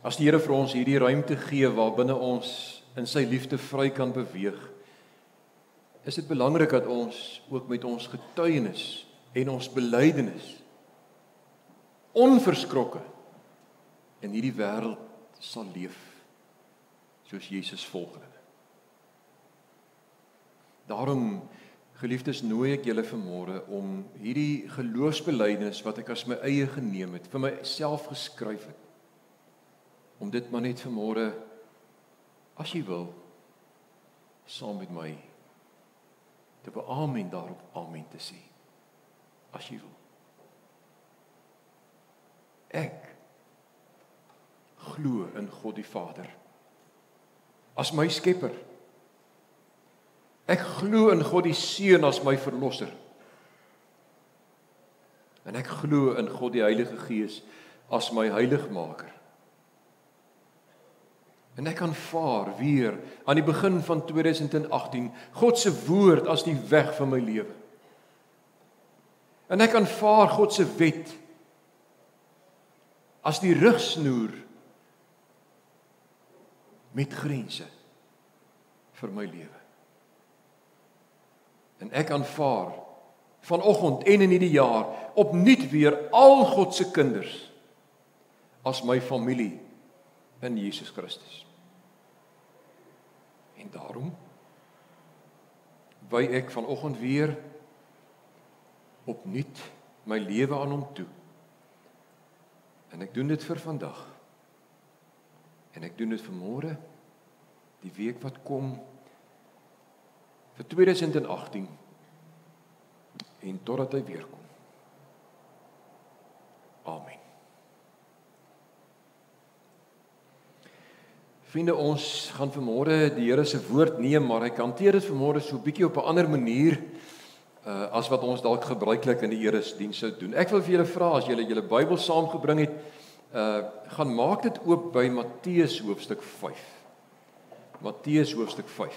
As die Here vir ons hierdie ruimte gee waarbinne ons in sy liefde vry kan beweeg, is dit belangrik dat ons ook met ons getuienis en ons belydenis onverskrokke in hierdie wêreld sal leef soos Jesus volgelinge. Daarom, geliefdes, nooi ek julle vanmôre om hierdie geloofsbelydenis wat ek as my eie geneem het, vir myself geskryf het, om dit maar net vanmôre, as jy wil, saam met my te beamen daarop amen te sê, as jy wil. Ek glo in God die Vader as my skepper. Ek glo in God die Seun as my verlosser. En ek glo in God die Heilige Gees as my heiligmaker. En ek aanvaar weer aan die begin van 2018 God se woord as die weg van my lewe. En ek aanvaar God se wet as die rigsnoer met grense vir my lewe. En ek aanvaar vanoggend en in hierdie jaar opnuut weer al God se kinders as my familie in Jesus Christus. En daarom wy ek vanoggend weer opnuut my lewe aan hom toe. En ek doen dit vir vandag. En ek doen dit vir môre, die week wat kom, vir 2018, en totdat hy weer kom. Amen. Vriende, ons gaan vanmôre die Here se woord neem, maar ek hanteer dit vanmôre so 'n bietjie op 'n ander manier as wat ons dalk gebruiklik in die Here se diens sou doen. Ek wil vir julle vra, as julle julle Bybel saamgebring het, gaan maak dit oop by Matteus hoofstuk 5. Matteus hoofstuk 5.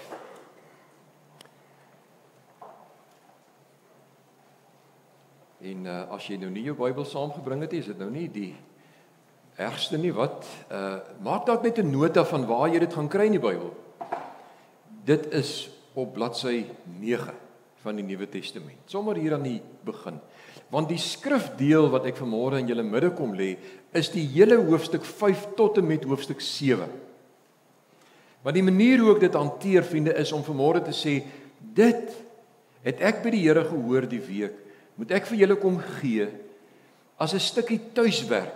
En as jy nou nie jou Bybel saamgebring het, is dit nou nie die ergste nie, wat? Maak dalk net 'n nota van waar jy dit gaan kry in die Bybel. Dit is op bladsy 9 van die Nuwe Testament. Sommer hier aan die begin. Want die skrifdeel wat ek vanmôre in julle midde kom lê, is die hele hoofstuk 5 tot en met hoofstuk 7. Maar die manier hoe ek dit hanteer, vriende, is om vanmôre te sê, dit het ek by die Here gehoor die week, moet ek vir julle kom gee as 'n stukkie tuiswerk.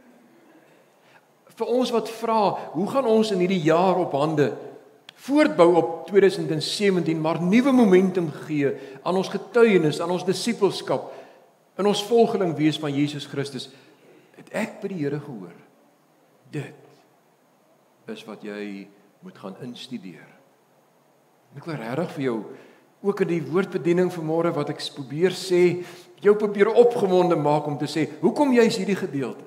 Vir ons wat vra, hoe gaan ons in hierdie jaar op hande voortbou op 2017, maar nuwe momentum gee aan ons getuienis, aan ons disippelskap, in ons volgeling wees van Jesus Christus, het ek by die Here gehoor. Dit is wat jy moet gaan instudeer. En ek wil regtig vir jou, ook in die woordbediening vanmôre wat ek probeer sê, jou probeer opgewonde maak om te sê, hoekom jy is hierdie gedeelte?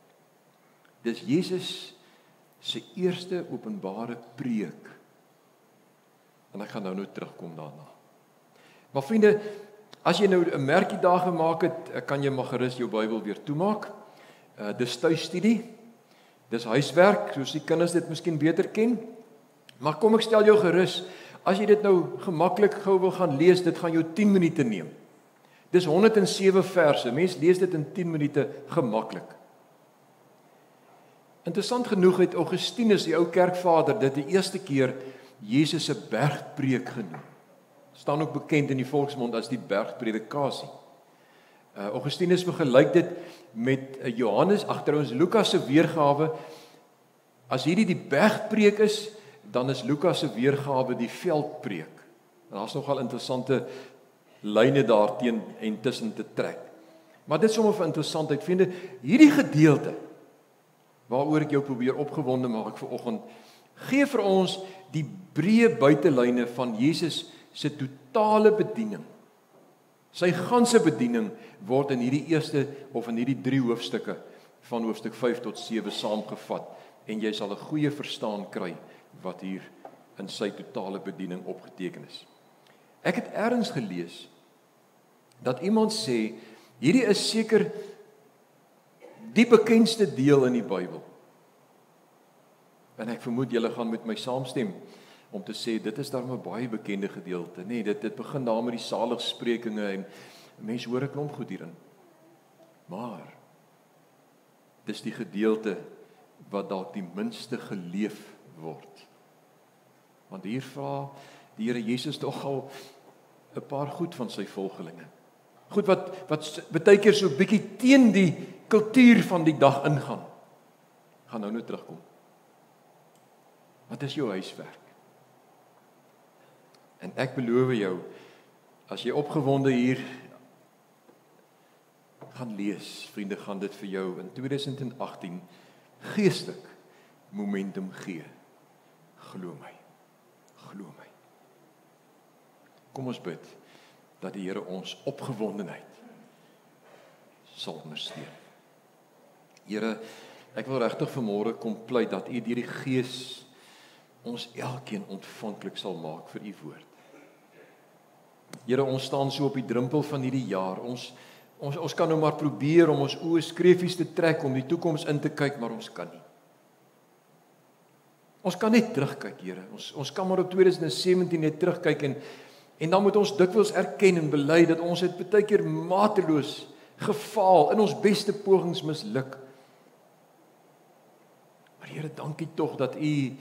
Dis Jesus se eerste openbare preek. En ek gaan nou terugkom daarna. Maar vriende, as jy nou 'n merkie daar gemaak het, kan jy maar gerus jou Bybel weer toemaak. Dis tuisstudie, dis huiswerk, soos die kinders dit miskien beter ken. Maar kom ek stel jou gerus, as jy dit nou gemaklik gou wil gaan lees, dit gaan jou 10 minute neem. Dis 107 verse, mens lees dit in 10 minute gemaklik. Interessant genoeg het Augustinus, die ou kerkvader, dit die eerste keer Jesus se bergpreek genoem. Staan ook bekend in die volksmond as die bergpredikasie. Augustinus vergelyk dit met Johannes, trouwens Lukas se weergawe. As hierdie die bergpreek is, dan is Lukas se weergawe die veldpreek. En daar's nogal interessante lyne daarteen en tussen te trek. Maar dit is sommer vir interessantheid, vriende, hierdie gedeelte waaroor ek jou probeer opgewonde maak vanoggend, gee vir ons die breë buitelyne van Jesus se totale bediening. Sy ganse bediening word in hierdie eerste of in hierdie 3 hoofstukke van hoofstuk 5 tot 7 saamgevat, en jy sal 'n goeie verstaan kry wat hier in sy totale bediening opgeteken is. Ek het elders gelees dat iemand sê, hierdie is seker die bekendste deel in die Bybel. En ek vermoed julle gaan met my saamstem om te sê dit is daarom 'n baie bekende gedeelte. Nee, dit begin daar met die saligsprekinge en mense hoor 'n klomp goed hierin. Maar dis die gedeelte wat dalk die minste geleef word. Want hier vra die Here Jesus tog al 'n paar goed van sy volgelinge. Goed wat baie keer so 'n bietjie teen die kultuur van die dag ingaan. Gaan nou terugkom. Wat is jou huiswerk? En ek beloof jou, as jy opgewonde hier gaan lees, vriende, gaan dit vir jou in 2018 geestelik momentum gee. Glo my. Glo my. Kom ons bid dat die Here ons opgewondenheid sal ondersteun. Here, ek wil regtig vanmôre kom pleit dat U deur die Gees ons elkeen ontvanklik sal maak vir U woord. Here, ons staan so op die drempel van hierdie jaar. Ons kan nou maar probeer om ons oë skreefies te trek om die toekoms in te kyk, maar ons kan nie. Ons kan net terugkyk, Here. Ons kan maar op 2017 net terugkyk en dan moet ons dikwels erken en bely dat ons het baie keer mateloos gefaal, in ons beste pogings misluk. Maar Here, dankie tog dat U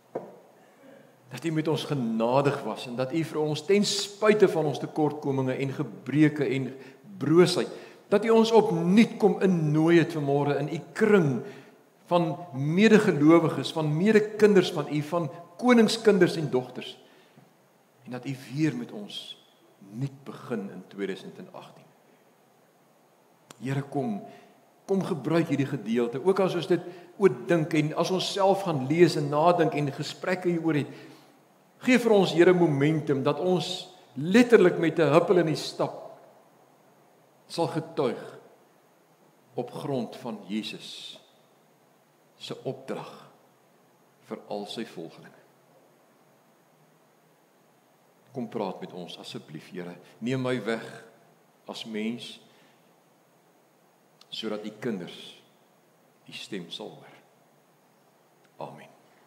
met ons genadig was en dat U vir ons ten spyte van ons tekortkominge en gebreke en broosheid, dat U ons opnuut kom innooi het vanmôre in U kring van medegelowiges, van medekinders van U, van koningskinders en dogters. En dat U weer met ons nuut begin in 2018. Here, kom gebruik hierdie gedeelte, ook as ons dit oordink en as ons self gaan lees en nadink en gesprekke hieroor het. Gee vir ons, Here, momentum dat ons letterlik met 'n huppel in die stap sal getuig op grond van Jesus se opdrag vir al sy volgelinge. Kom praat met ons asseblief, Here. Neem my weg as mens sodat die kinders die stem sal hoor. Amen.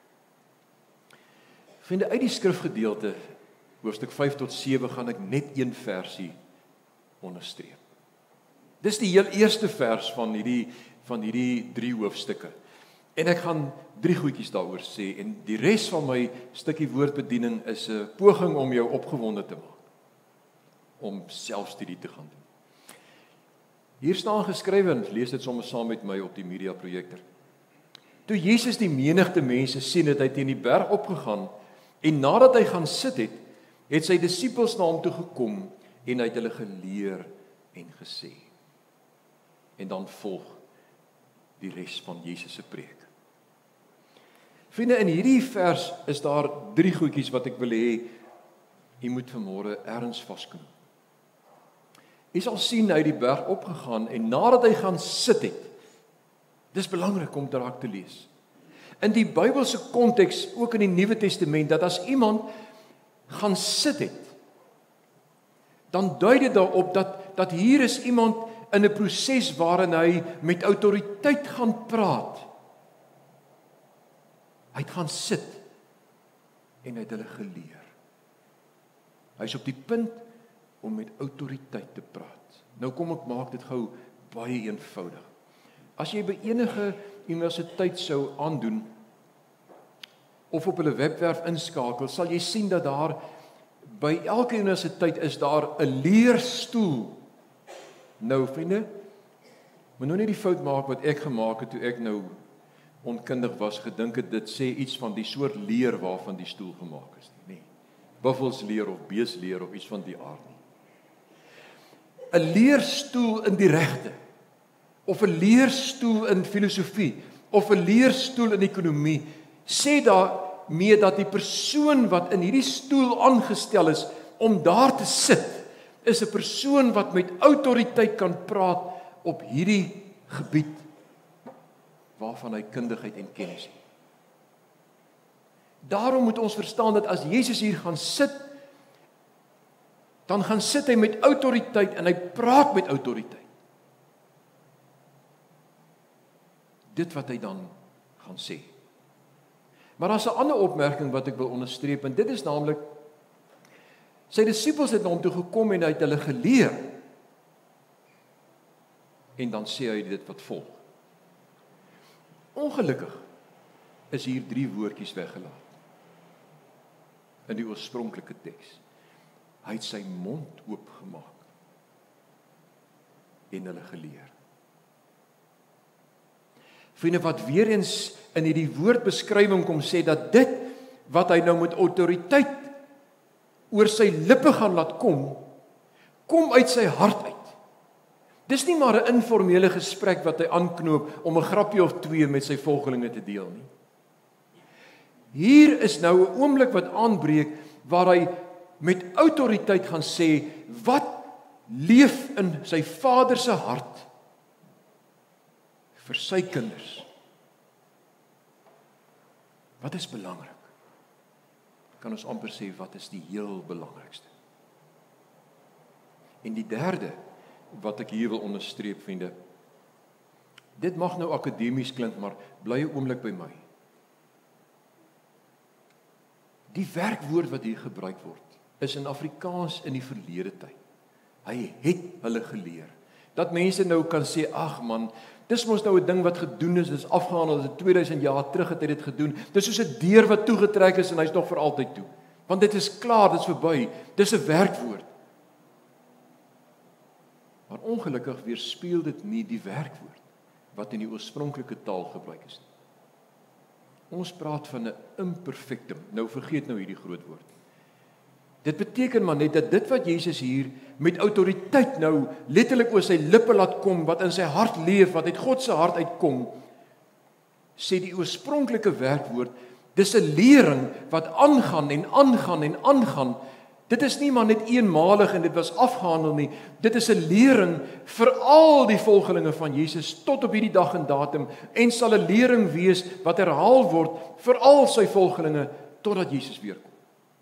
Vriende, uit die skrifgedeelte hoofstuk 5 tot 7 gaan ek net een versie onderstreep. Dis die heel eerste vers van hierdie 3 hoofstukke. En ek gaan 3 goedjies daaroor sê en die res van my stukkie woordbediening is 'n poging om jou opgewonde te maak om selfstudie te gaan doen. Hier staan geskrywe, en lees dit sommer saam met my op die media projektor. Toe Jesus die menigte mense sien, het hy teen die berg opgegaan en nadat hy gaan sit het, het sy disippels na hom toe gekom en hy het hulle geleer en gesê. En dan volg die res van Jesus se preek. Vriende, in hierdie vers is daar 3 goedjies wat ek wil hê jy moet vanmôre erns vasknoop. Jy sal sien hy het die berg opgegaan en nadat hy gaan sit het. Dis belangrik om dit raak te lees. In die Bybelse konteks, ook in die Nuwe Testament, dat as iemand gaan sit het, dan dui dit daarop dat hier is iemand in 'n proses waarin hy met autoriteit gaan praat. Hy het gaan sit en hy het hulle geleer. Hy is op die punt om met autoriteit te praat. Nou kom ek maak dit gou baie eenvoudig. As jy by enige universiteit sou aandoen of op hulle webwerf inskakel, sal jy sien dat daar by elke universiteit is daar 'n leerstoel. Nou vriende, moet nou nie die fout maak wat ek gemaak het toe ek nou onkundig was, gedink het dit sê iets van die soort leer waarvan die stoel gemaak is nie. Nee. Buffelsleer of beesleer of iets van die aard nie. 'n Leerstoel in die regte, of 'n leerstoel in filosofie, of 'n leerstoel in ekonomie, sê daarmee dat die persoon wat in hierdie stoel aangestel is om daar te sit, is 'n persoon wat met autoriteit kan praat op hierdie gebied waarvan hy kundigheid en kennis het. Daarom moet ons verstaan dat as Jesus hier gaan sit, dan gaan sit hy met autoriteit en hy praat met autoriteit. Dit wat hy dan gaan sê. Maar daar's 'n ander opmerking wat ek wil onderstreep, en dit is naamlik, sy disippels het na hom toe gekom en hy het hulle geleer. En dan sê hy dit wat volg. Ongelukkig is hier 3 woordjies weggelaat in die oorspronklike teks. Hy het sy mond oopgemaak en hulle geleer. Vriende, wat weer eens in hierdie woordbeskrywing kom sê, dat dit wat hy nou met autoriteit oor sy lippe gaan laat kom uit sy hart uit. Dis nie maar 'n informele gesprek wat hy aanknoop om 'n grappie of 2 met sy volgelinge te deel nie. Hier is nou 'n oomblik wat aanbreek waar hy met autoriteit gaan sê wat leef in sy Vader se hart vir sy kinders. Wat is belangrik? Kan ons amper sê wat is die heel belangrikste? En die derde wat ek hier wil onderstreep, vriende, dit mag nou akademies klink, maar bly 'n oomblik by my. Die werkwoord wat hier gebruik word, is in Afrikaans in die verlede tyd. Hy het hulle geleer. Dat mense nou kan sê, ag man, dis mos nou 'n ding wat gedoen is afgehandel, dit 2000 jaar terug het hy dit gedoen. Dis soos 'n deur wat toegetrek is en hy's nog vir altyd toe. Want dit is klaar, dit is verby. Dis 'n werkwoord. Maar ongelukkig weerspieël dit nie die werkwoord wat in die oorspronklike taal gebruik is nie. Ons praat van 'n imperfectum. Nou vergeet nou hierdie groot woord. Dit beteken maar net dat dit wat Jesus hier met autoriteit nou letterlik oor sy lippe laat kom, wat in sy hart leef, wat uit God se hart uitkom, sê die oorspronklike werkwoord, dis 'n lering wat aangaan en aangaan en aangaan. Dit is nie maar net eenmalig en dit was afgehandel nie. Dit is 'n lering vir al die volgelinge van Jesus tot op hierdie dag en datum, en sal 'n lering wees wat herhaal word vir al sy volgelinge totdat Jesus weer kom.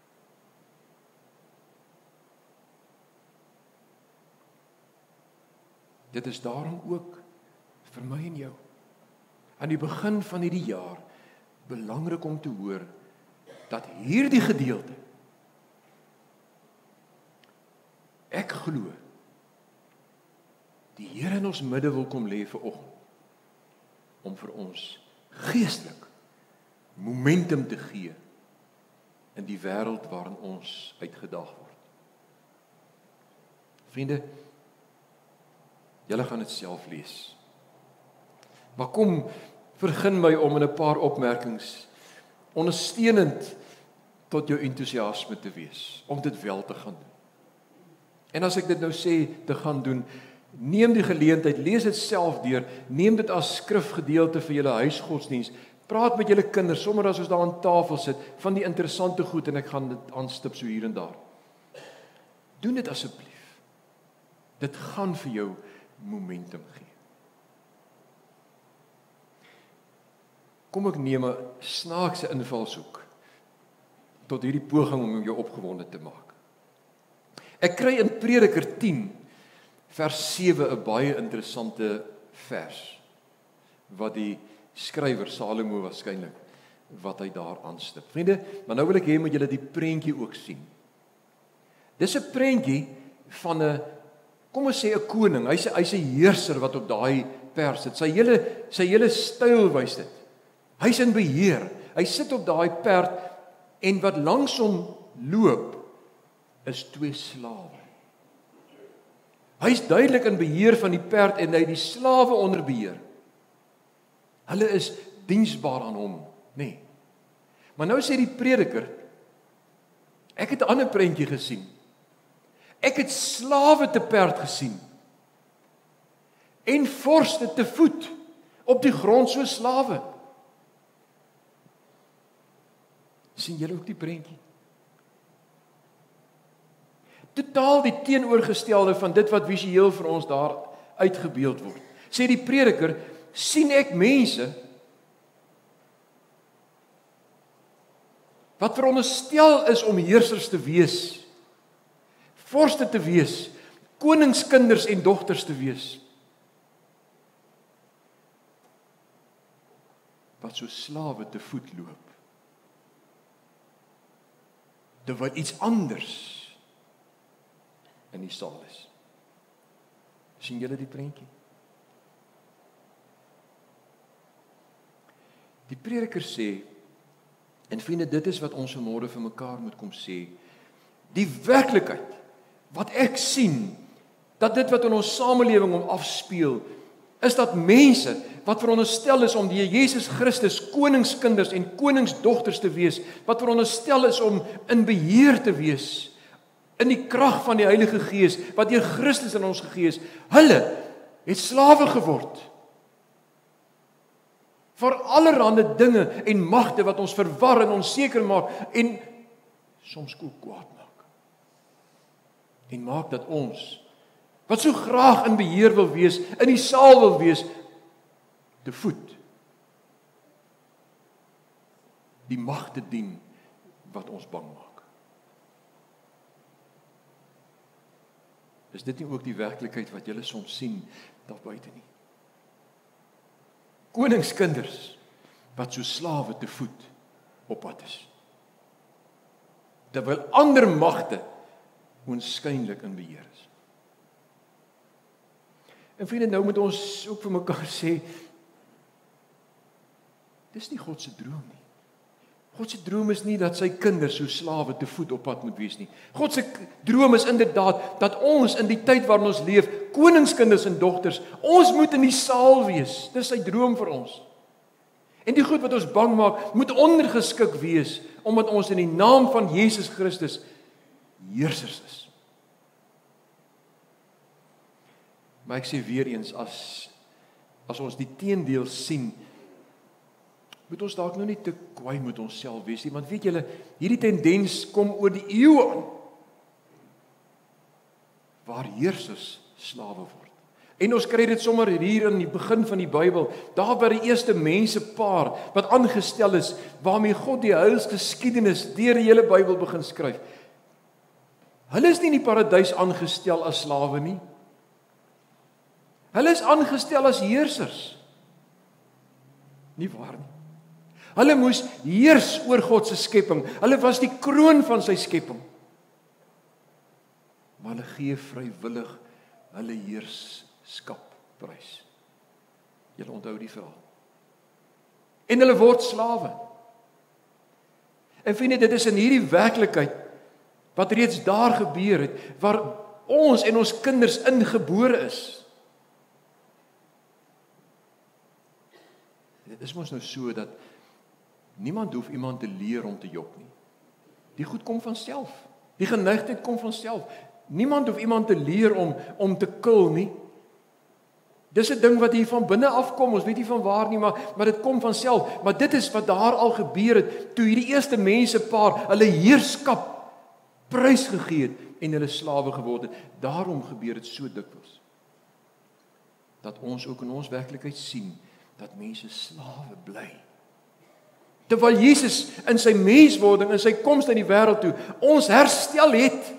Dit is daarom ook vir my en jou aan die begin van hierdie jaar belangrik om te hoor dat hierdie gedeelte, ek glo, die Here in ons midde wil kom lê vanoggend om vir ons geestelik momentum te gee in die wêreld waarin ons uitgedaag word. Vriende, julle gaan dit self lees. Maar kom, begin my om in 'n paar opmerkings ondersteunend tot jou entoesiasme te wees, om dit wel te gaan doen. En as ek dit nou sê, te gaan doen, neem die geleentheid, lees dit self deur, neem dit as skrifgedeelte vir julle huisgodsdiens, praat met julle kinders, sommer as ons daar aan tafel sit, van die interessante goed, en ek gaan dit aanstip so hier en daar. Doen dit asseblief. Dit gaan vir jou momentum gee. Kom ek neem 'n snaakse invalshoek tot hierdie poging om jou opgewonde te maak. Ek kry in Prediker 10 vers 7 'n baie interessante vers wat die skrywer Salomo waarskynlik wat hy daar aanstip. Vriende, maar nou wil ek hê moet julle die prentjie ook sien. Dis 'n prentjie van 'n, kom ons sê 'n koning. Hy's 'n heerser wat op daai perd sit. Sy hele styl wys dit. Hy's in beheer. Hy sit op daai perd en wat langs hom loop is 2 slawe. Hy's duidelik in beheer van die perd en hy die slawe onder beheer. Hulle is diensbaar aan hom, nê. Maar nou sê die prediker, ek het 'n ander prentjie gesien. Ek het slawe te perd gesien en vorste te voet op die grond so slawe. Sien julle ook die prentjie? Totaal die teenoorgestelde van dit wat visueel vir ons daar uitgebeeld word. Sê die prediker, sien ek mense wat veronderstel is om heersers te wees, vorste te wees, koningskinders en dogters te wees, wat so slawe te voet loop terwyl iets anders in die saal is. Sien julle die prentjie? Die prediker sê, en vriende, dit is wat ons vanmôre vir mekaar moet kom sê, die werklikheid, wat ek sien, dat dit wat in ons samelewing om afspeel, is dat mense, wat veronderstel is om die Here Jesus Christus koningskinders en koningsdogters te wees, wat veronderstel is om in beheer te wees, in die krag van die Heilige Gees, wat deur Christus in ons gegee is, hulle het slawe geword, vir allerhande dinge en magte wat ons verwar en onseker maak en soms ook kwaad maak. En maak dat ons, wat so graag in beheer wil wees, in die saal wil wees, te voet die magte dien wat ons bang maak. Is dit nie ook die werklikheid wat julle soms sien daar buite nie? Koningskinders wat so slawe te voet op pad is. Terwyl ander magte oënskynlik in beheer is. En vriende, nou moet ons ook vir mekaar sê, dis nie God se droom nie. God se droom is nie dat sy kinders so slawe te voet op pad moet wees nie. God se droom is inderdaad dat ons in die tyd waarin ons leef, koningskinders en dogters, ons moet in die saal wees. Dis sy droom vir ons. En die goed wat ons bang maak, moet ondergeskik wees, omdat ons in die naam van Jesus Christus heersers is. Maar ek sê weer eens, as ons die teendeel sien, moet ons dalk nou nie te kwaai met onsself wees nie, want weet julle, hierdie tendens kom oor die eeue aan, waar heersers slawe word. En ons kry dit sommer hier in die begin van die Bybel, daar by die eerste mensepaar, wat aangestel is, waarmee God die heilsgeskiedenis deur die hele Bybel begin skryf. Hulle is nie in die paradys aangestel as slawe nie. Hulle is aangestel as heersers. Nie waar nie. Hulle moes heers oor God se skepping. Hulle was die kroon van sy skepping. Maar hulle gee vrywillig hulle heerskap prys. Julle onthou die verhaal. En hulle word slawe. En vriende, dit is in hierdie werklikheid wat reeds daar gebeur het, waar ons en ons kinders ingebore is. Dit is mos nou so dat niemand hoef iemand te leer om te jok nie. Die goed kom van self. Die geneigtheid kom van self. Niemand hoef iemand te leer om te kil nie. Dis 'n ding wat hier van binne afkom, ons weet nie van waar nie, maar dit kom van self. Maar dit is wat daar al gebeur het, toe hierdie eerste mensepaar hulle heerskap prysgegee het en hulle slawe geword het. Daarom gebeur dit so dikwels. Dat ons ook in ons werklikheid sien, dat mense slawe bly. Terwyl Jesus in sy menswording, in sy koms in die wêreld toe, ons herstel het.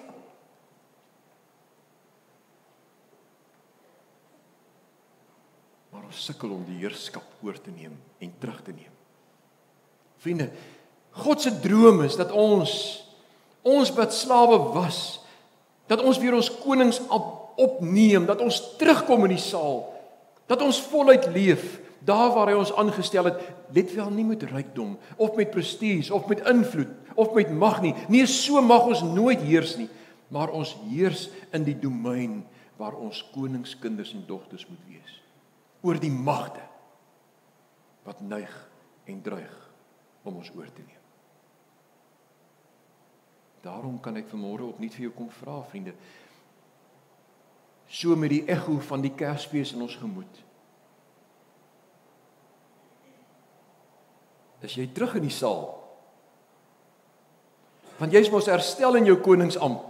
Maar ons sukkel om die heerskap oor te neem en terug te neem. Vriende, God se droom is dat ons wat slawe was, dat ons weer ons konings opneem, dat ons terugkom in die saal, dat ons voluit leef, daar waar hy ons aangestel het, let wel nie met rykdom, of met prestige, of met invloed, of met mag nie. Nee, so mag ons nooit heers nie, maar ons heers in die domein waar ons koningskinders en dogters moet wees. Oor die magte wat neig en dreig om ons oor te neem. Daarom kan ek vanmôre opnuut vir jou kom vra, vriende, so met die echo van die Kersfees in ons gemoed. Is jy terug in die saal? Want jy is mos herstel in jou koningsambt.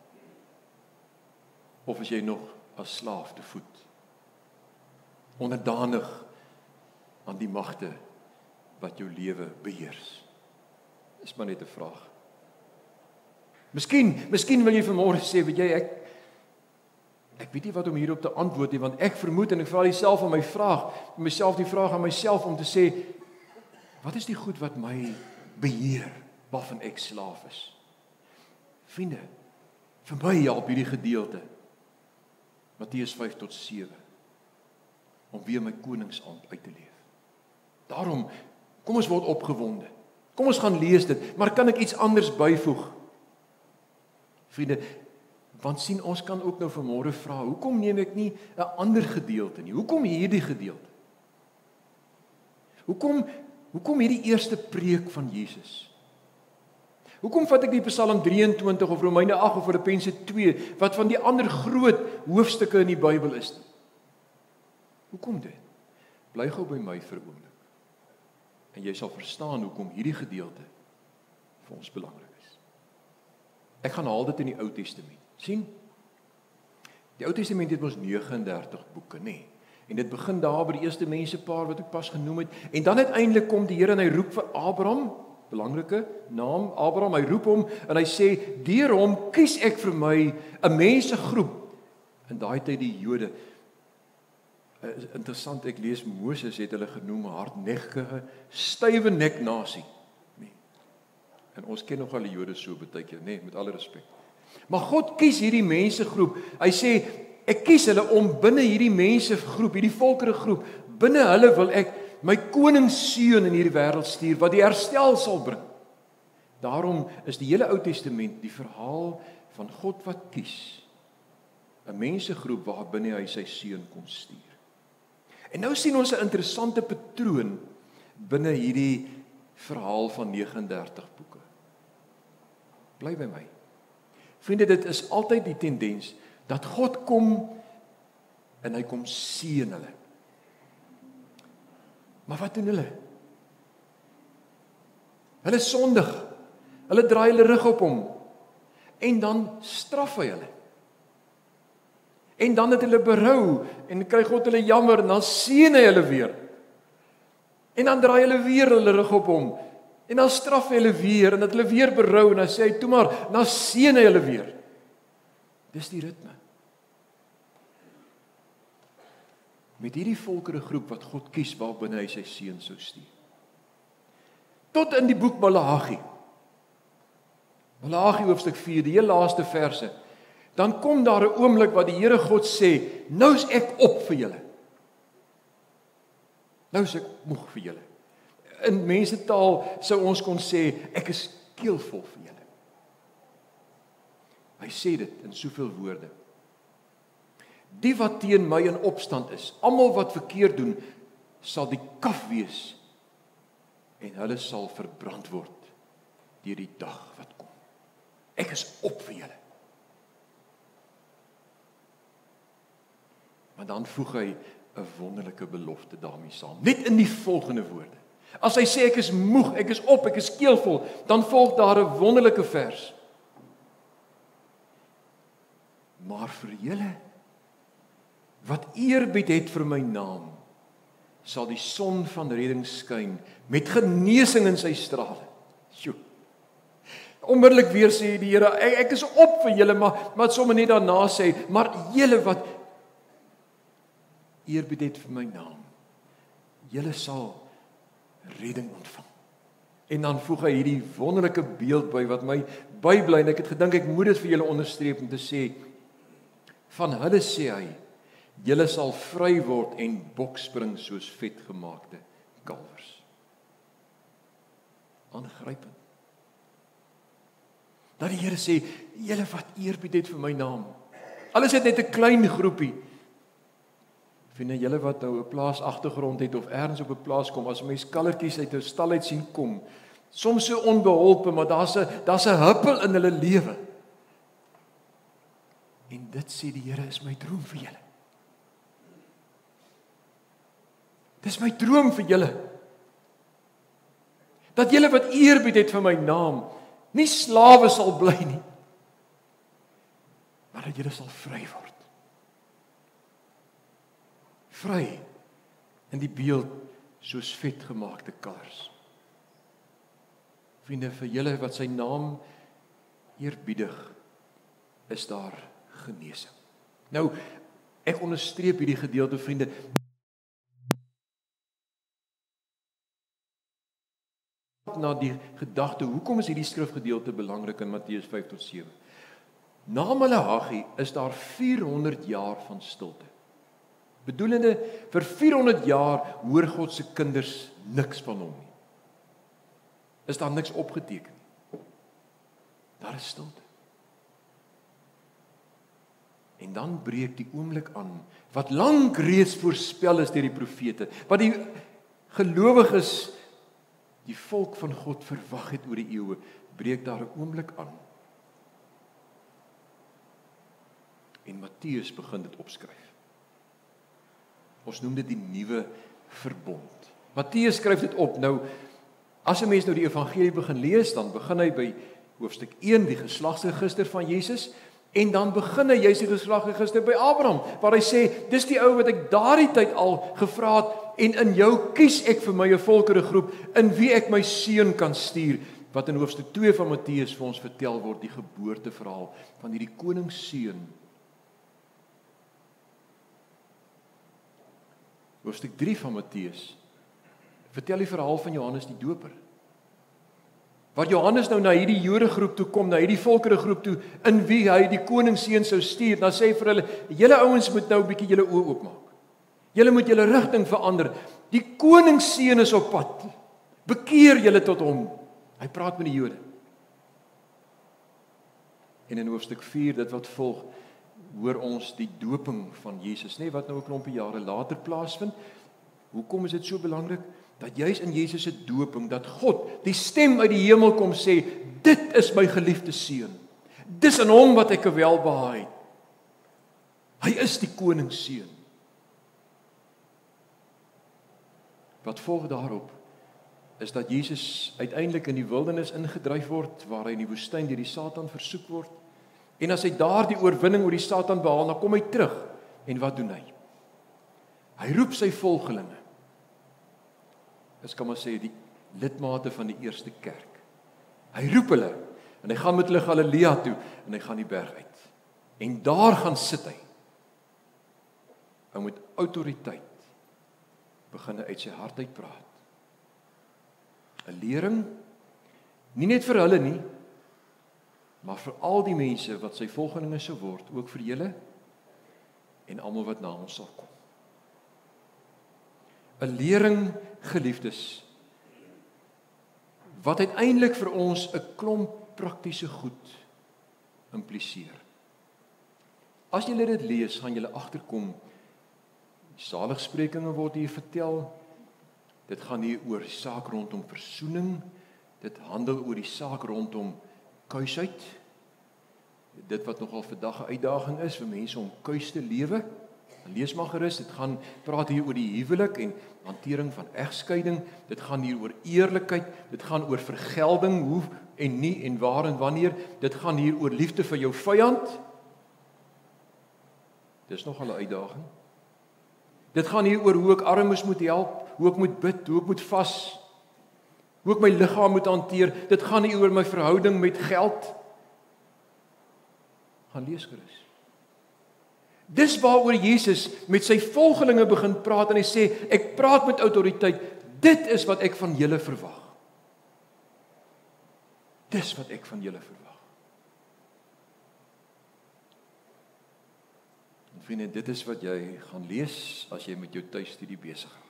Of is jy nog as slaaf te voet? Onderdanig aan die magte wat jou lewe beheers? Dis maar net 'n vraag. Miskien wil jy vanmôre sê, weet jy, ek weet nie wat om hierop te antwoord nie, want ek vermoed en ek vra myself aan myself die vraag aan myself om te sê, wat is die goed wat my beheer, waarvan ek slaaf is? Vriende, vir my help hierdie gedeelte, Matteus 5 tot 7, om weer my koningsambt uit te leef. Daarom, kom ons word opgewonde. Kom ons gaan lees dit, maar kan ek iets anders byvoeg? Vriende, want sien, ons kan ook nou vanmôre vra, hoekom neem ek nie 'n ander gedeelte nie? Hoekom hierdie gedeelte? Hoekom hierdie eerste preek van Jesus? Hoekom vat ek die Psalm 23 of Romeine 8 of Filippense 2, wat van die ander groot hoofstukke in die Bybel is? Hoekom dit? Bly gou by my vir 'n oomblik. En jy sal verstaan hoekom hierdie gedeelte vir ons belangrik is. Ek gaan haal dit in die Ou Testament. Sien? Die Ou Testament het ons 39 boeke, nê? En dit begin daar by die eerste mensepaar wat ek pas genoem het. En dan uiteindelik kom die Here en hy roep vir Abraham, belangrike naam, Abraham, hy roep hom en hy sê, deur hom kies ek vir my 'n mensegroep. In daai tyd die Jode. Interessant, ek lees Moses het hulle genoem 'n hardnekkige, stywe nek nasie. Nee. En ons ken nogal die Jode so baie keer, nee, met alle respek. Maar God kies hierdie mensegroep. Hy sê, ek kies hulle om binne hierdie mensegroep, hierdie volkeregroep, binne hulle wil ek my koningsseun in hierdie wêreld stuur wat die herstel sal bring. Daarom is die hele Ou Testament die verhaal van God wat kies 'n mensegroep waarbinne hy sy seun kon stuur. En nou sien ons 'n interessante patroon binne hierdie verhaal van 39 boeke. Bly by my. Vriende, dit is altyd die tendens dat God kom en hy kom seën hulle. Maar wat doen hulle? Hulle sondig. Hulle draai hulle rug op hom. En dan straf hy hulle. En dan het hulle berou en kry God hulle jammer en dan seën hy hulle weer. En dan draai hulle weer hulle rug op hom. En dan straf hy hulle weer en dat hulle weer berou en dan sê hy, toe maar, dan seën hy hulle weer. Dis die ritme. Met hierdie volkeregroep wat God kies waarbinne hy sy seun sou stuur. Tot in die boek Maleagi. Maleagi hoofstuk 4, die heel laaste verse. Dan kom daar 'n oomblik wat die Here God sê, nou is ek op vir julle. Nou is ek moeg vir julle. In mensetaal sou ons kon sê, ek is keelvol vir julle. Hy sê dit in soveel woorde. Die wat teen my in opstand is, almal wat verkeerd doen, sal die kaf wees en hulle sal verbrand word deur die dag wat kom. Ek is op vir julle. Maar dan voeg hy 'n wonderlike belofte daarmee saam, net in die volgende woorde. As hy sê ek is moeg, ek is op, ek is keelvol, dan volg daar 'n wonderlike vers. Maar vir julle wat eerbied het vir my naam, sal die son van redding skyn met genesing in sy strale. Sjoe. Onmiddellik weer sê die Here, ek is op vir julle, maar sommer net daarna sê, maar julle wat eerbied het vir my naam, julle sal redding ontvang. En dan voeg hy hierdie wonderlike beeld by wat my bybly en ek het gedink ek moet dit vir julle onderstreep om te sê, van hulle sê hy, julle sal vry word en bokspring soos vetgemaakte kalwers. Aangrypend. Dat die Here sê, julle wat eerbied het vir my naam. Alles het net 'n klein groepie. Vind julle wat nou 'n plaas agtergrond het of ergens op 'n plaas kom, as mens kallertjies uit 'n stal uit sien kom, soms so onbeholpe, maar daar's 'n huppel in hulle lewe. En dit sê die Here is my droom vir julle. Dis my droom vir julle. Dat julle wat eerbied het vir my naam, nie slawe sal bly nie, maar dat julle sal vry word. Vry in die beeld soos vetgemaakte kalvers. Vriende, vir julle wat sy naam eerbiedig, is daar genesing. Nou, ek onderstreep hierdie gedeelte, vriende. Na die gedagte, hoekom is hierdie skrifgedeelte belangrik in Matteus 5 tot 7? Na Maleagi is daar 400 jaar van stilte. Bedoelende, vir 400 jaar hoor God se kinders niks van hom nie. Is daar niks opgeteken nie. Daar is stilte. En dan breek die oomblik aan, wat lank reeds voorspel is deur die profete, wat die gelowiges, die volk van God verwag het oor die eeue, breek daar 'n oomblik aan. En Matteus begin dit opskryf. Ons noem dit die nuwe verbond. Matteus skryf dit op. Nou, as 'n mens nou die evangelie begin lees, dan begin hy by hoofstuk 1, die geslagsregister van Jesus, en dan begin hy juis die geslagsregister by Abraham, waar hy sê, dis die ou wat ek daardie tyd al gevra het, en in jou kies ek vir my 'n volkeregroep, in wie ek my seun kan stuur, wat in hoofstuk 2 van Matteus vir ons vertel word, die geboorteverhaal van hierdie koningsseun. Hoofstuk 3 van Matteus vertel die verhaal van Johannes die Doper. Waar Johannes nou na hierdie Jodegroep toe kom, na hierdie volkeregroep toe, in wie hy die koningsseun sou stuur, dan sê hy vir hulle, julle ouens moet nou 'n bietjie julle oë oopmaak. Julle moet julle rigting verander. Die koningsseun is op pad. Bekeer julle tot hom. Hy praat met die Jode. En in hoofstuk 4, dit wat volg, hoor ons die doping van Jesus, wat nou 'n klompie jare later plaasvind. Hoekom is dit so belangrik? Dat juis in Jesus se doping, dat God, die stem uit die hemel kom sê, dit is my geliefde seun. Dis in hom wat ek welbehaag het. Hy is die koningsseun. Wat volg daarop, is dat Jesus uiteindelik in die wildernis ingedryf word, waar hy in die woestyn deur die Satan versoek word. En as hy daar die oorwinning oor die Satan behaal, dan kom hy terug. En wat doen hy? Hy roep sy volgelinge. Dis kan maar sê die lidmate van die eerste kerk. Hy roep hulle en hy gaan met hulle Galilea toe en hy gaan die berg uit. En daar gaan sit hy. Hy met autoriteit begin uit sy hart uit praat. 'n Lering, nie net vir hulle nie, maar vir al die mense wat sy volgelinge sou word, ook vir julle en almal wat na ons sal kom. 'n Lering, geliefdes, wat uiteindelik vir ons 'n klomp praktiese goed impliseer. As julle dit lees, gaan julle agterkom, saligsprekinge word hier vertel, dit gaan hier oor die saak rondom versoening, dit handel oor die saak rondom kuisheid, dit wat nogal vandag 'n uitdaging is vir mense om kuis te lewe. Lees maar gerus, dit gaan praat hier oor die huwelik en hantering van egskeiding, dit gaan hier oor eerlikheid, dit gaan oor vergelding, hoe en nie en waar en wanneer, dit gaan hier oor liefde vir jou vyand. Dis nogal 'n uitdaging. Dit gaan hier oor hoe ek armes moet help, hoe ek moet bid, hoe ek moet vas, hoe ek my liggaam moet hanteer. Dit gaan hier oor my verhouding met geld. Gaan lees gerus. Dis waaroor Jesus met sy volgelinge begin praat en hy sê, ek praat met autoriteit, dit is wat ek van julle verwag. Dis wat ek van julle verwag. En vriende, dit is wat jy gaan lees as jy met jou tuisstudie besig raak.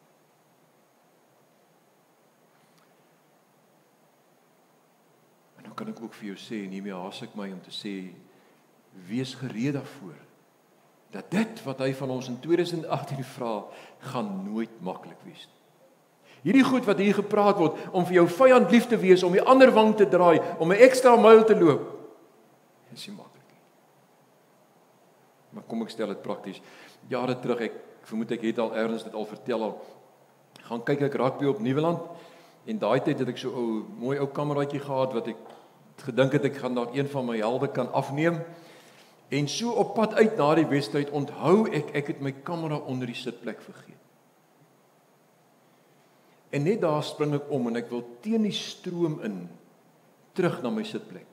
En dan kan ek ook vir jou sê, en hiermee haas ek my om te sê, wees gereed daarvoor, dat dit wat hy van ons in 2018 vra, gaan nooit maklik wees. Hierdie goed wat hier gepraat word, om vir jou vyand lief te wees, om die ander wang te draai, om 'n ekstra myl te loop, is nie maklik nie. Maar kom ek stel dit prakties. Jare terug, ek vermoed ek het al ergens dit al vertel al, gaan kyk ek rugby op Nieuweland, en daai tyd het ek so 'n mooi ou kameraadjie gehad, wat ek gedink het ek gaan dalk een van my helde kan afneem. En so op pad uit na die wedstryd onthou ek het my kamera onder die sitplek vergeet. En net daar spring ek om en ek wil teen die stroom in terug na my sitplek.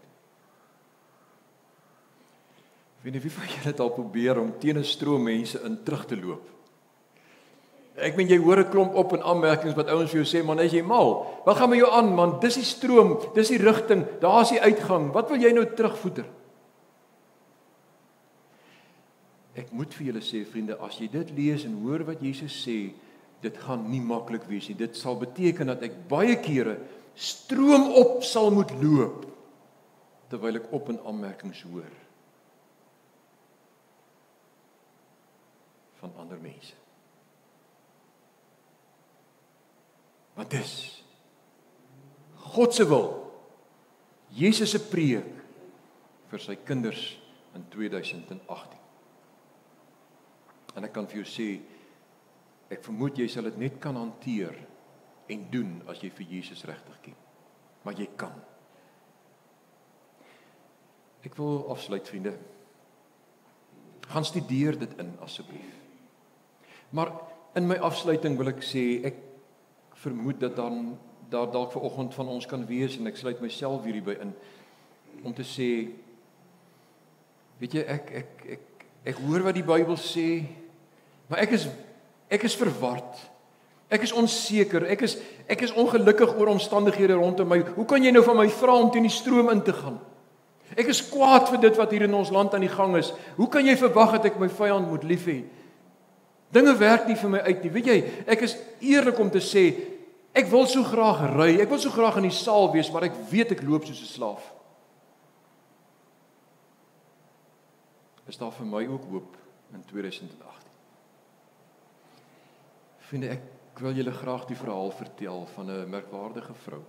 Weet nie wie van julle dit al probeer om teen 'n stroom mense in terug te loop. Ek meen jy hoor 'n klomp op en aanmerkings wat ouens vir jou sê, man, is jy mal? Wat gaan met jou aan, man? Dis die stroom, dis die rigting, daar's die uitgang. Wat wil jy nou terugvoeter? Ek moet vir julle sê, vriende, as jy dit lees en hoor wat Jesus sê, dit gaan nie maklik wees nie. Dit sal beteken dat ek baie kere stroom op sal moet loop, terwyl ek op- en aanmerkings hoor van ander mense. Maar dis God se wil, Jesus se preek vir sy kinders in 2018. En ek kan vir jou sê, ek vermoed jy sal dit net kan hanteer en doen as jy vir Jesus regtig ken. Maar jy kan. Ek wil afsluit, vriende. Gaan studeer dit in asseblief. Maar in my afsluiting wil ek sê, ek vermoed dat daar dalk vanoggend van ons kan wees, en ek sluit myself hierby in, om te sê, weet jy, ek hoor wat die Bybel sê, maar ek is verward. Ek is onseker. Ek is ongelukkig oor omstandighede rondom my. Hoe kan jy nou van my vra om teen die stroom in te gaan? Ek is kwaad vir dit wat hier in ons land aan die gang is. Hoe kan jy verwag dat ek my vyand moet lief hê? Dinge werk nie vir my uit nie. Weet jy, ek is eerlik om te sê, ek wil so graag ry. Ek wil so graag in die saal wees, maar ek weet ek loop soos 'n slaaf. Is daar vir my ook hoop in 2018? Vriende, ek wil julle graag die verhaal vertel van 'n merkwaardige vrou.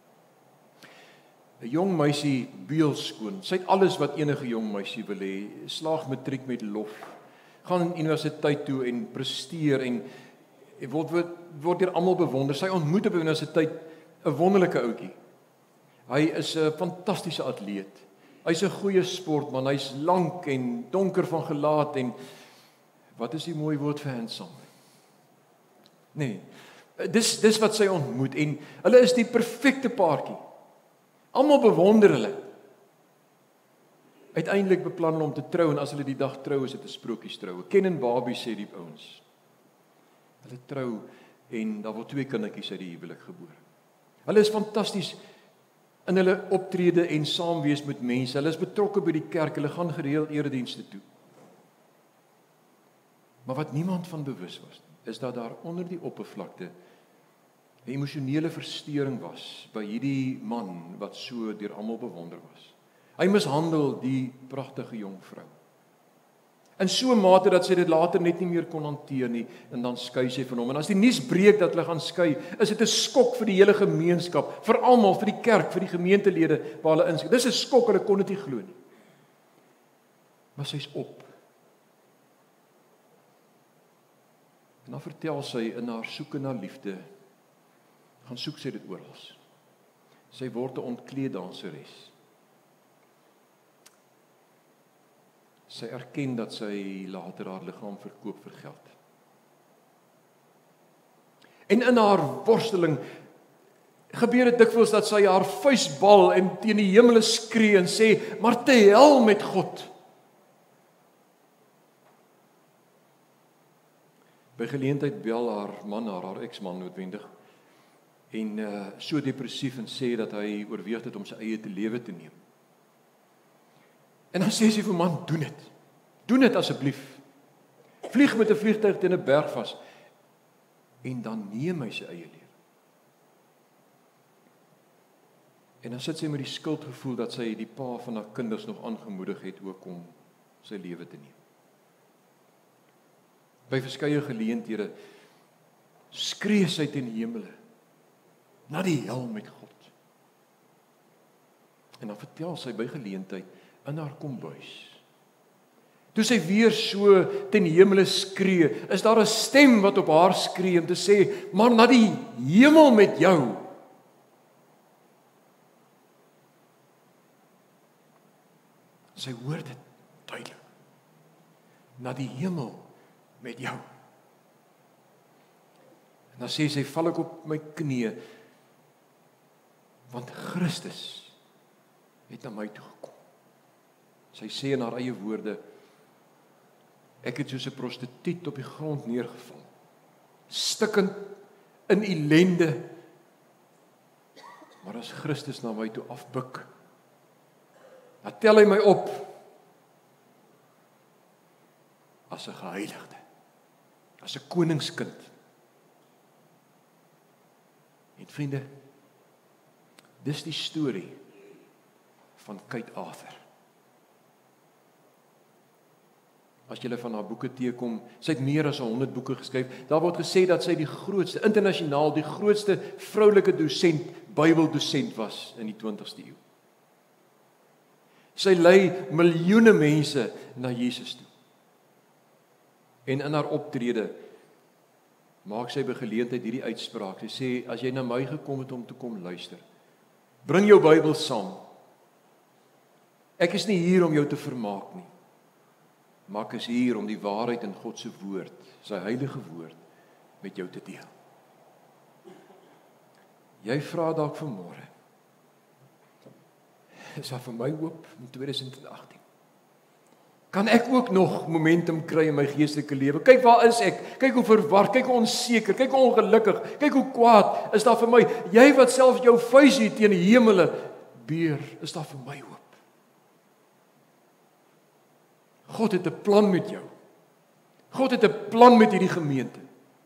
'n Jong meisie, beelskoon. Sy het alles wat enige jong meisie wil hê. Slaag matriek met lof. Gaan universiteit toe en presteer en word deur almal bewonder. Sy ontmoet op die universiteit 'n wonderlike ouetjie. Hy is 'n fantastiese atleet. Hy's 'n goeie sportman. Hy's lank en donker van gelaat en wat is die mooi woord vir handsome? Nee. Dis wat sy ontmoet en hulle is die perfekte paartjie. Almal bewonder hulle. Uiteindelik beplan hulle om te trou en as hulle die dag trou is dit 'n sprokiestroue. Ken en Barbie sê die ouens. Hulle trou en daar word 2 kindertjies uit die huwelik gebore. Hulle is fantasties in hulle optrede en saamwees met mense. Hulle is betrokke by die kerk, hulle gaan gereeld eredienste toe. Maar wat niemand van bewus was, is dat daar onder die oppervlakte 'n emosionele verstoring was by hierdie man wat so deur almal bewonder was. Hy mishandel die pragtige jong vrou. In so 'n mate dat sy dit later net nie meer kon hanteer nie en dan skei sy van hom. En as die nuus breek dat hulle gaan skei, is dit 'n skok vir die hele gemeenskap, vir almal, vir die kerk, vir die gemeentelede waar hulle inskryf. Dis 'n skok, hulle kon dit nie glo nie. Maar sy's op. En dan vertel sy in haar soeke na liefde, gaan soek sy dit oral. Sy word 'n ontkleed danseres. Sy erken dat sy later haar liggaam verkoop vir geld. En in haar worsteling gebeur dit dikwels dat sy haar vuis bal en teen die hemel skree en sê, maar te hel met God. By geleentheid bel haar man, haar ex-man noodwendig, en so depressief en sê dat hy oorweeg het om sy eie te lewe te neem. En dan sê sy vir man, doen dit. Doen dit asseblief. Vlieg met 'n vliegtuig teen 'n berg vas. En dan neem hy sy eie lewe. En dan sit sy met die skuldgevoel dat sy die pa van haar kinders nog aangemoedig het ook om sy lewe te neem. By verskeie geleenthede skree sy teen die hemele, na die hel met God. En dan vertel sy by geleentheid in haar kombuis. Toe sy weer so ten hemele skree, is daar 'n stem wat op haar skree om te sê, maar na die hemel met jou. Sy hoor dit duidelik. Na die hemel met jou. En dan sê sy, val ek op my knieë, want Christus het na my toe gekom. Sy sê in haar eie woorde, ek het soos 'n prostituut op die grond neergeval, stikkend in ellende, maar as Christus na my toe afbuk, dan tel hy my op, as 'n geheiligde, as 'n koningskind. En vriende, dis die storie van Kate Arthur. As jy van haar boeke teekom, sy het meer as 100 boeke geskryf. Daar word gesê dat sy die grootste, internasionaal die grootste vroulike dosent, Bybeldosent was in die 20ste eeu. Sy lei miljoene mense na Jesus toe. En in haar optrede maak sy by geleentheid hierdie uitspraak. Sy sê, as jy na my gekom het om te kom luister, bring jou Bybel saam. Ek is nie hier om jou te vermaak nie, maar ek is hier om die waarheid in God se woord, sy heilige woord, met jou te deel. Jy vra dalk vanmôre, is daar vir my hoop in 2018? Kan ek ook nog momentum kry in my geestelike lewe? Kyk, waar is ek? Kyk hoe verward, kyk hoe onseker, kyk hoe ongelukkig, kyk hoe kwaad is daar vir my. Jy wat self jou vuis hier teen die hemele beer, is daar vir my hoop. God het 'n plan met jou. God het 'n plan met hierdie gemeente.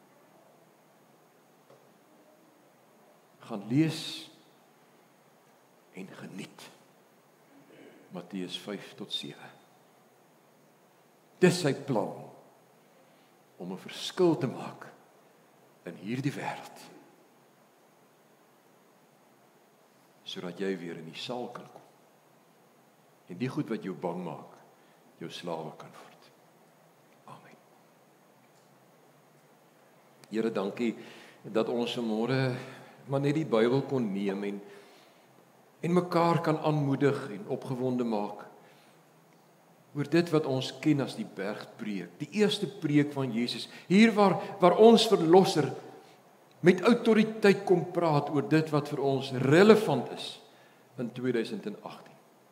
Gaan lees en geniet. Matteus 5-7. Dis sy plan om 'n verskil te maak in hierdie wêreld, sodat jy weer in die saal kan kom en die goed wat jou bang maak, jou slawe kan word. Amen. Here, dankie dat ons vanmôre maar net die Bybel kon neem en mekaar kan aanmoedig en opgewonde maak oor dit wat ons ken as die bergpreek, die eerste preek van Jesus, hier waar ons verlosser met autoriteit kom praat oor dit wat vir ons relevant is in 2018.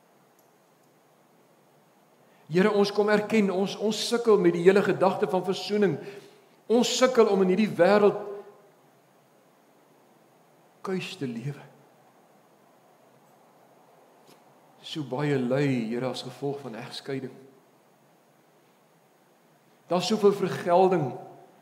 Here, ons kom erken, ons sukkel met die hele gedagte van versoening. Ons sukkel om in hierdie wêreld kuis te lewe. So baie ly, Here, as gevolg van egskeiding. Daar's soveel vergelding.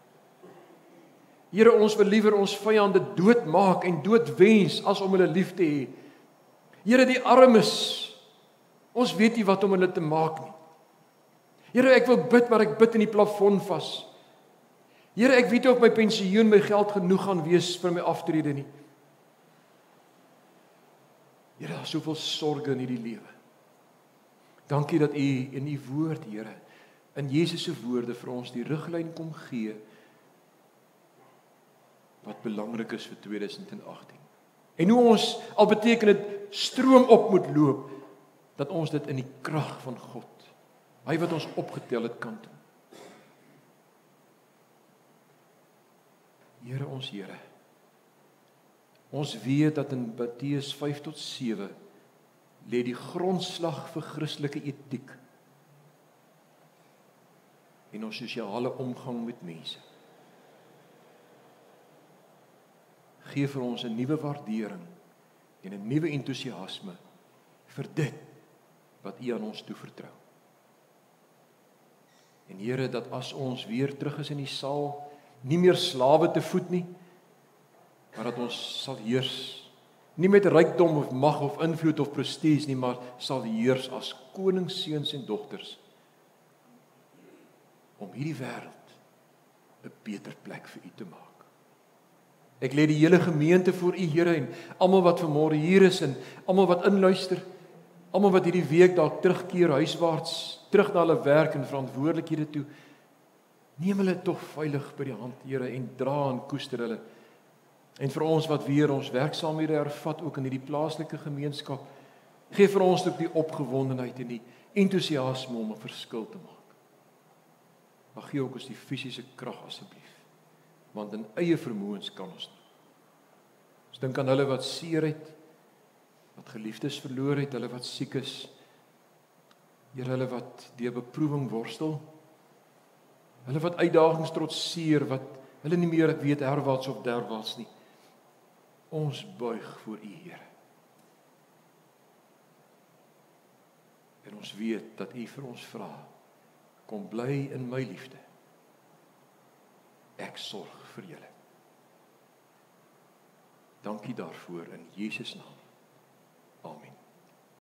Here, ons wil liewer ons vyande doodmaak en doodwens as om hulle lief te hê. Here, die armes, ons weet nie wat om hulle te maak nie. Here, ek wil bid, maar ek bid in die plafon vas. Here, ek weet nie of my pensioen, my geld genoeg gaan wees vir my aftrede nie. Here, daar is soveel sorge in hierdie lewe. Dankie dat U in U woord, Here, in Jesus se woorde vir ons die riglyn kom gee wat belangrik is vir 2018. En hoe ons, al beteken dit stroom op moet loop, dat ons dit in die krag van God, Hy wat ons opgetel het, kan doen. Here, ons Here, ons weet dat in Matteus 5-7 lê die grondslag vir Christelike etiek en ons sosiale omgang met mense. Gee vir ons 'n nuwe waardering en 'n nuwe entoesiasme vir dit wat U aan ons toevertrou. En Here, dat as ons weer terug is in die saal, nie meer slawe te voet nie, maar dat ons sal heers, nie met rykdom of mag of invloed of prestige nie, maar sal heers as koningsseuns en dogters, om hierdie wêreld 'n beter plek vir U te maak. Ek lê die hele gemeente voor U, Here, en almal wat vanmôre hier is en almal wat inluister, almal wat hierdie week dalk terugkeer huiswaarts, terug na hulle werk en verantwoordelikhede toe, neem hulle tog veilig by die hand, Here, en dra en koester hulle. En vir ons wat weer ons werksaamhede hervat, ook in hierdie plaaslike gemeenskap, gee vir ons ook die opgewondenheid en die entoesiasme om 'n verskil te maak. Maar gee ook ons die fisiese krag asseblief, want in eie vermoëns kan ons nie. Ons dink aan hulle wat seer het, wat geliefdes verloor het, hulle wat siek is, Here, hulle wat deur beproewing worstel, hulle wat uitdagings trotseer, wat hulle nie meer weet herwaarts of derwaarts nie. Ons buig voor U, Here. En ons weet dat U vir ons vra, kom bly in my liefde. Ek sorg vir julle. Dankie daarvoor in Jesus naam. Amen.